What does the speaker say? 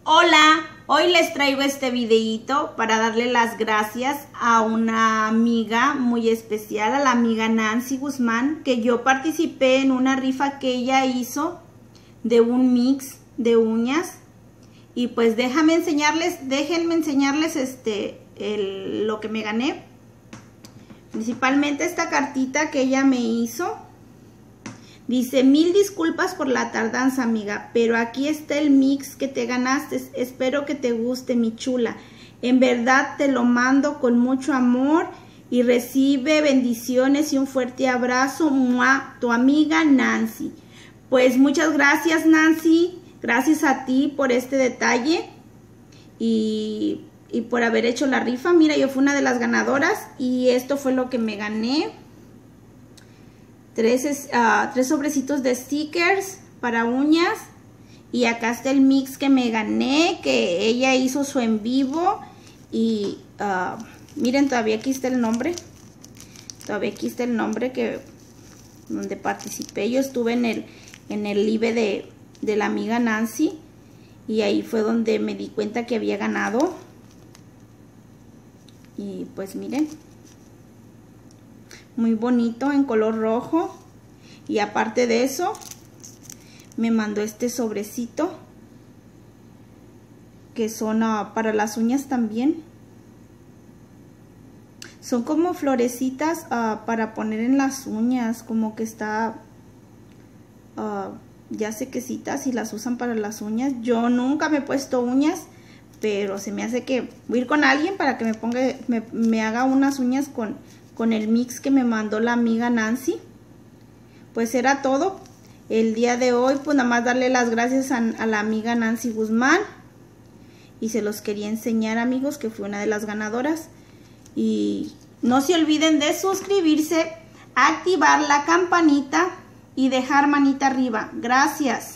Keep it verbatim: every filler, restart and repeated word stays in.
Hola, hoy les traigo este videito para darle las gracias a una amiga muy especial, a la amiga Nancy Guzmán, que yo participé en una rifa que ella hizo de un mix de uñas. Y pues déjame enseñarles, déjenme enseñarles este, el, lo que me gané. Principalmente esta cartita que ella me hizo. Dice, mil disculpas por la tardanza, amiga, pero aquí está el mix que te ganaste. Espero que te guste, mi chula. En verdad te lo mando con mucho amor y recibe bendiciones y un fuerte abrazo. ¡Mua! Tu amiga Nancy. Pues muchas gracias, Nancy. Gracias a ti por este detalle y, y por haber hecho la rifa. Mira, yo fui una de las ganadoras y esto fue lo que me gané. Tres, uh, tres sobrecitos de stickers para uñas. Y acá está el mix que me gané, que ella hizo su en vivo. Y uh, miren, todavía aquí está el nombre. Todavía aquí está el nombre que donde participé. Yo estuve en el, en el live de, de la amiga Nancy. Y ahí fue donde me di cuenta que había ganado. Y pues miren. Muy bonito en color rojo. Y aparte de eso, me mandó este sobrecito. Que son uh, para las uñas también. Son como florecitas uh, para poner en las uñas. Como que está uh, ya sequecitas y las usan para las uñas. Yo nunca me he puesto uñas. Pero se me hace que voy a ir con alguien para que me ponga, me, me haga unas uñas con... con el mix que me mandó la amiga Nancy. Pues era todo el día de hoy. Pues nada más darle las gracias a, a la amiga Nancy Guzmán. Y se los quería enseñar, amigos, que fue una de las ganadoras. Y no se olviden de suscribirse, activar la campanita y dejar manita arriba. Gracias.